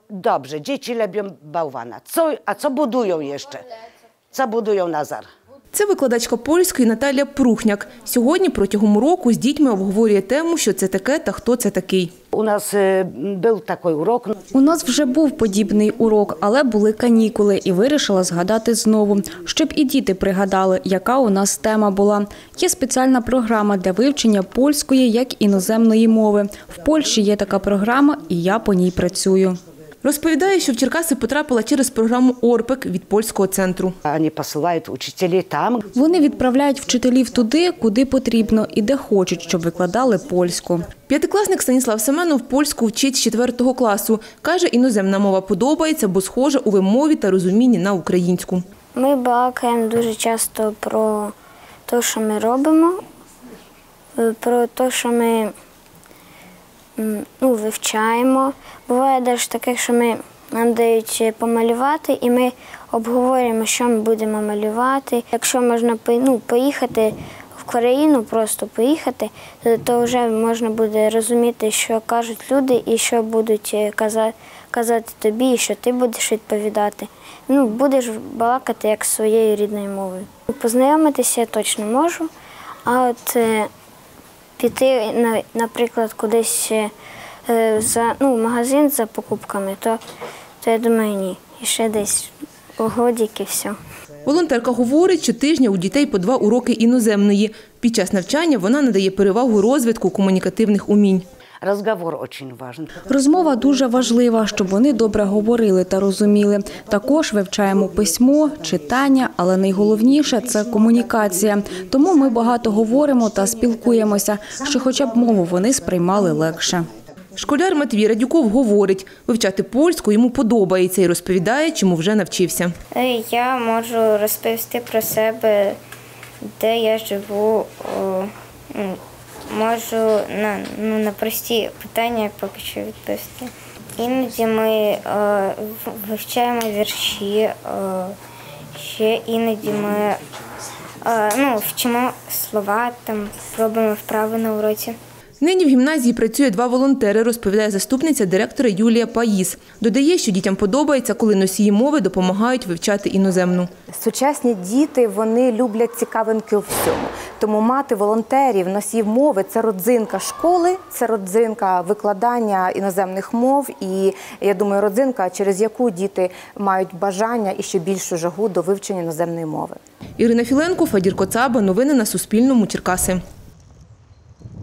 dobrze, dzieci lubią bałwana. A co budują jeszcze? Co budują Nazar? Це викладачка польської Наталія Прухняк. Сьогодні протягом року з дітьми обговорює тему, що це таке та хто це такий. У нас був такий урок. У нас вже був подібний урок, але були канікули і вирішила згадати знову, щоб і діти пригадали, яка у нас тема була. Є спеціальна програма для вивчення польської як іноземної мови. В Польщі є така програма, і я по ній працюю. Розповідає, що в Черкаси потрапила через програму «Орпек» від польського центру. Вони посилають вчителів там. Вони відправляють вчителів туди, куди потрібно і де хочуть, щоб викладали польську. П'ятикласник Станіслав Семенов польську вчить з 4 класу. Каже, іноземна мова подобається, бо схожа у вимові та розумінні на українську. Ми балакаємо дуже часто про те, що ми робимо, про те, що ми вивчаємо. Буває навіть таке, що нам дають помалювати, і ми обговорюємо, що ми будемо малювати. Якщо можна поїхати в країну, просто поїхати, то вже можна буде розуміти, що кажуть люди і що будуть казати тобі, і що ти будеш відповідати. Будеш балакати як своєю рідною мовою. Познайомитися я точно можу, а от піти, наприклад, кудись в магазин за покупками, то я думаю, ні. І ще десь годик і все. Волонтерка говорить, що щотижня у дітей по 2 уроки іноземної. Під час навчання вона надає перевагу розвитку комунікативних умінь. Розмова дуже важлива, щоб вони добре говорили та розуміли. Також вивчаємо письмо, читання, але найголовніше – це комунікація. Тому ми багато говоримо та спілкуємося, що хоча б мову вони сприймали легше. Школяр Матвій Радюков говорить, вивчати польську йому подобається і розповідає, чому вже навчився. Я можу розповісти про себе, де я живу, можу на прості питання поки що відповісти. Іноді ми вивчаємо вірші, ще іноді ми вчимо слова, робимо вправи на уроці. Нині в гімназії працює 2 волонтери, розповідає заступниця директора Юлія Паїс. Додає, що дітям подобається, коли носії мови допомагають вивчати іноземну. Сучасні діти, вони люблять цікавинки у всьому. Тому мати волонтерів, носіїв мови – це родзинка школи, це родзинка викладання іноземних мов і, я думаю, родзинка, через яку діти мають бажання і ще більшу жагу до вивчення іноземної мови. Ірина Філенко, Фадір Коцаба. Новини на Суспільному. Черкаси.